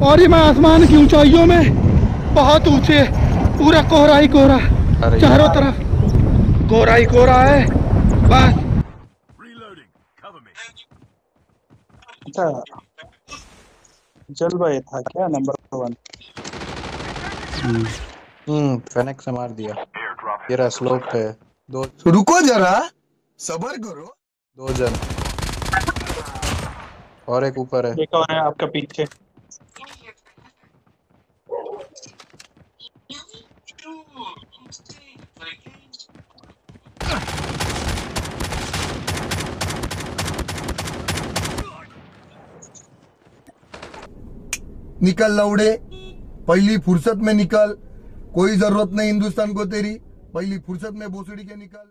और ये मैं आसमान की ऊंचाइयों में बहुत ऊंचे, पूरा कोहरा ही कोहरा, चारों तरफ कोहरा ही कोहरा है बस। अच्छा चल भाई था क्या नंबर 1? फेनेक्स से मार दिया। तेरा स्लोप पे दो। रुको जरा, सबर करो। 2 जन और एक ऊपर है। देखा है आपका पीछे। निकल लौड़े, पहली फुर्सत में निकल। कोई जरूरत नहीं हिंदुस्तान को तेरी, पहली फुर्सत में भोसड़ी के निकल।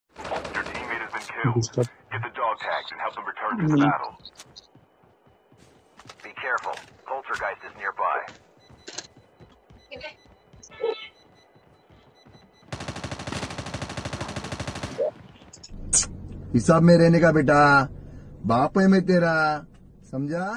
हिसाब में रहने का बेटा, बाप है मैं तेरा, समझा?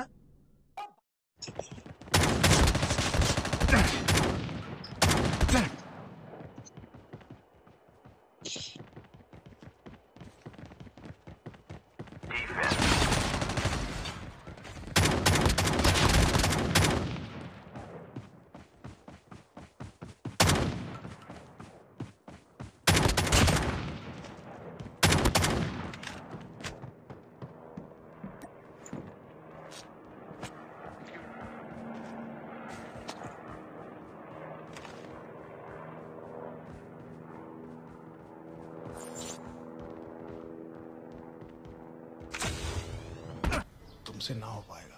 तुमसे ना हो पाएगा।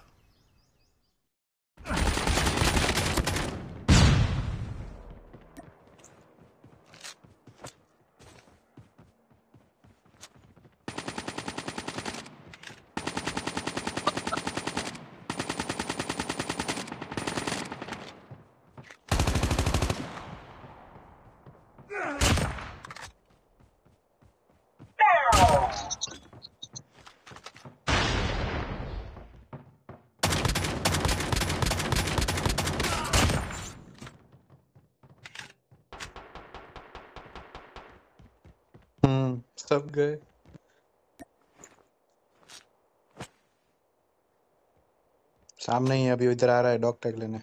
सब गए। सामने ही अभी इधर आ रहा है डॉग टैग लेने।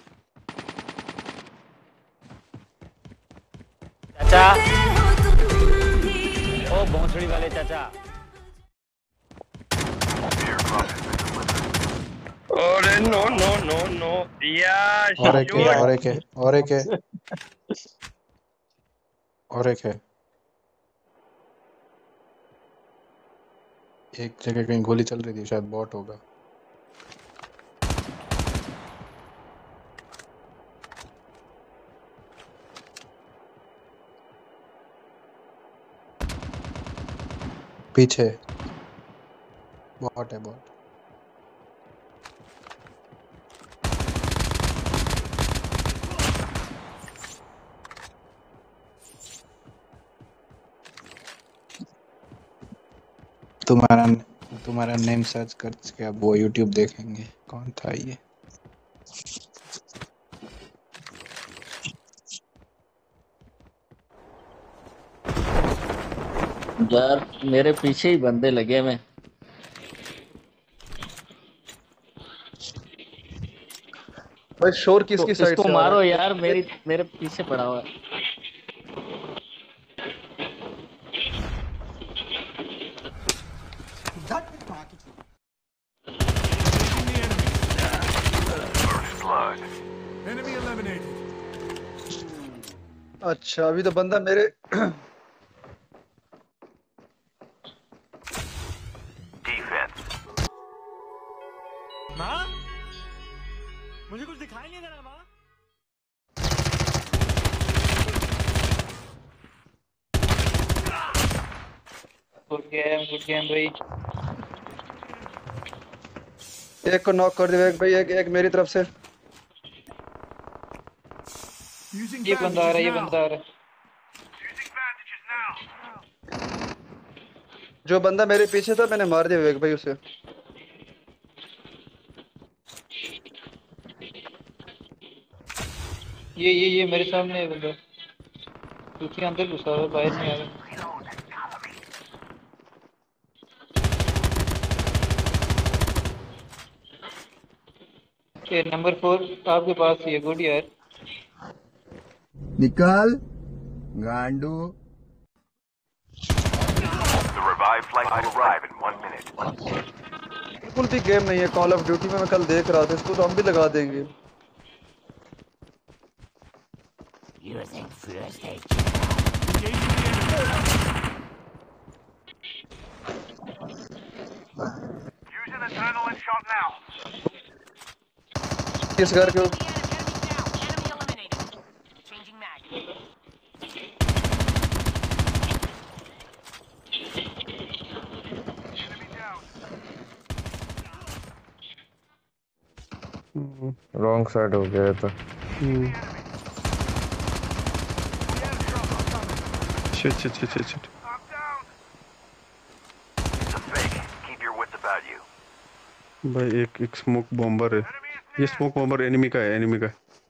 चाचा, ओ भोंसड़ी वाले चाचा। अरे नो नो नो नो यार। और एक है, और एक है, और एक है, और एक है। एक जगह कहीं गोली चल रही थी, शायद बॉट होगा। पीछे बॉट है, बॉट। तुम्हारा नेम सर्च करके अब वो यूट्यूब देखेंगे कौन था ये। यार मेरे पीछे ही बंदे लगे में। भाई शोर किसकी तो साइड इसको से आ रहा मारो है? यार, मेरे पीछे पड़ा हुआ है। अच्छा अभी तो बंदा मेरे माँ, मुझे कुछ दिखाई नहीं दे रहा माँ। गुड गेम भाई। एक को नॉक कर दिया एक भाई, एक मेरी तरफ से। ये बंदा आ रहा है, ये बंदा आ रहा है। जो बंदा मेरे पीछे था मैंने मार दिया विवेक भाई उसे। ये मेरे सामने है बंदा। दूसरे अंदर घुसा हुआ है, बाहर नहीं आ रहा। ये नंबर 4 आपके पास ही है। गुड यार। निकल गांडू। बिल्कुल भी गेम नहीं है कॉल ऑफ ड्यूटी में। मैं कल देख रहा था इसको, तो हम भी लगा देंगे। इस घर के रॉन्ग साइड हो गया तो। शिट। भाई एक स्मोक बॉम्बर है। ये स्मोक बॉम्बर एनिमी का है।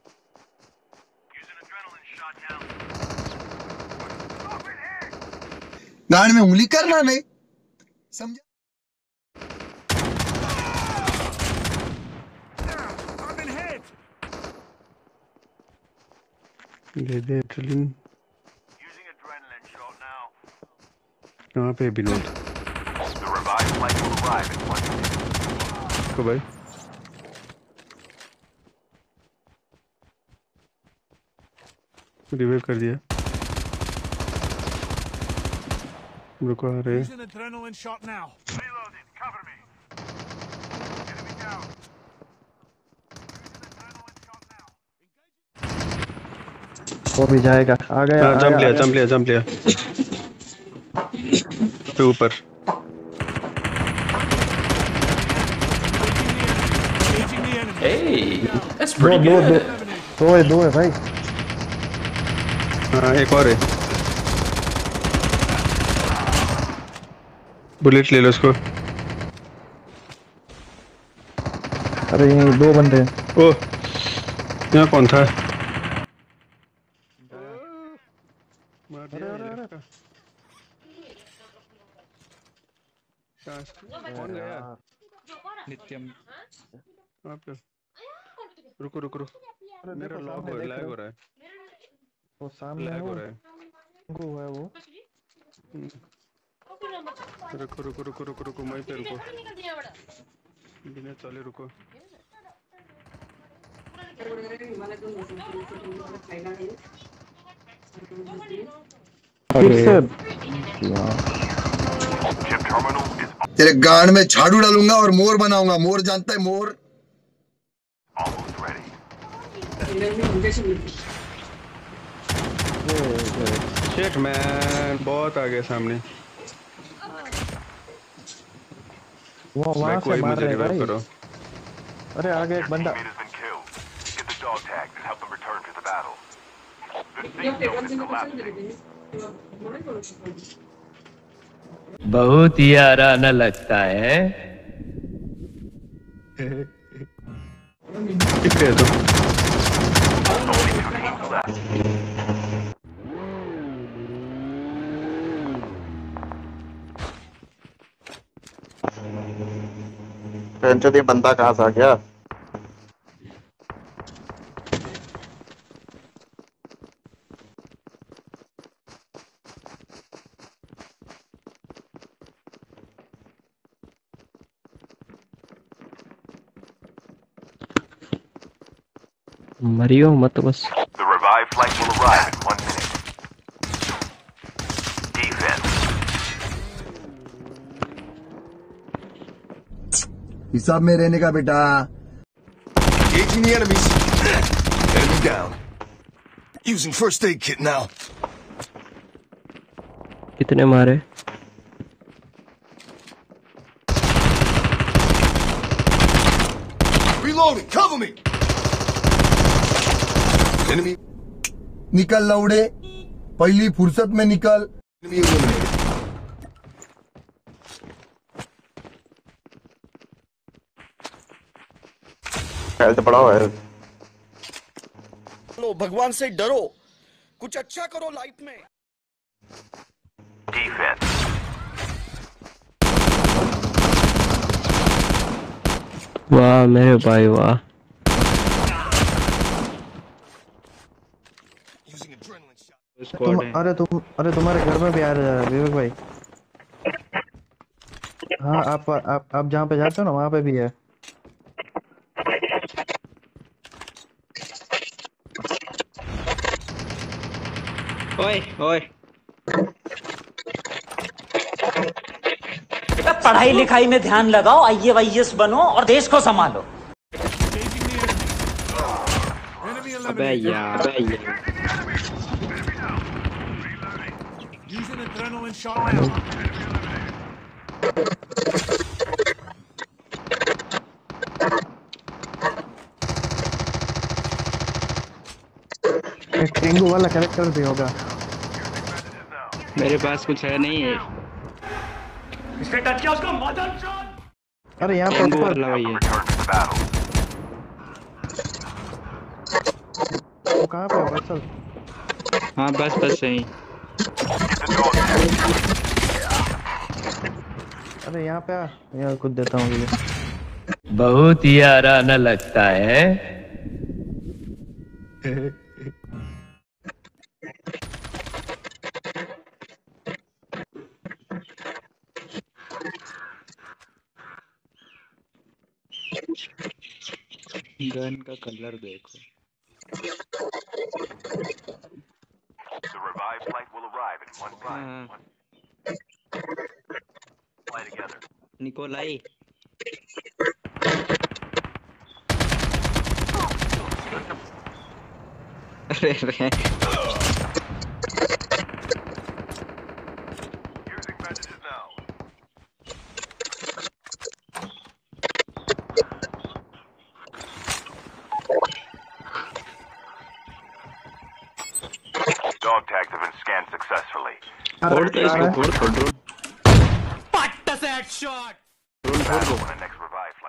गांड में उंगली करना नहीं समझा। दे एड्रेनलिन। कहाँ पे विनोद को भाई? रिवाइव कर दिया। रुको आ रहे। वो भी जाएगा। आ गया। जंप लिया पे ऊपर। दो है भाई। हाँ एक और है। बुलेट ले लो उसको। अरे ये 2 बंदे हैं। ओ यहाँ कौन था? मार दिया। कौन गया? नित्यम। रुको। मेरा लैग हो रहा है। वो सामने लैग हो रहा है। वो रुको मैं पे रुको। बिना चले रुको। तेरे गांड में झाड़ू डालूंगा और मोर बनाऊंगा। मोर जानता है मोर? शिट मैन, बहुत आगे सामने। वो वहां से मार रहे हैं भाई। अरे आगे एक बंदा। बहुत ही आराना लगता है। तो बंदा कहाँ से आ गया? मरियो मत बस। हिसाब में रहने का बेटा। Enemy down. Using first aid kit now. कितने मारे? Reloading. Cover me. Enemy. निकल लौड़े, पहली फुर्सत में निकल। Enemy eliminated. हेल्थ बढ़ाओ है। लो, भगवान से डरो, कुछ अच्छा करो लाइफ में। वाह मेरे भाई वाह। अरे तुम्हारे घर में भी आ रहा है विवेक भाई। हाँ आप जहाँ पे जाते हो ना वहाँ पे भी है। ओए ओए पढ़ाई लिखाई में ध्यान लगाओ, IAS बनो और देश को संभालो। अबे यार Using adrenaline shot now. Tengu वाला कैरेक्टर भी होगा। मेरे पास कुछ है नहीं है। इसने टच किया उसको मदर। अरे यहाँ टेंगू पर वाला वही है। वो कहाँ पे है वैसल? हाँ बस सही। अरे यहाँ पे आ, यहाँ कुछ देता हूँ तुझे। बहुत ही आराना लगता है। गन का कलर देखो। निकोलाई अरे Dog tags have been scanned successfully. फोड़ तो इसको फोड़ Put the set shot. Battle when the next revive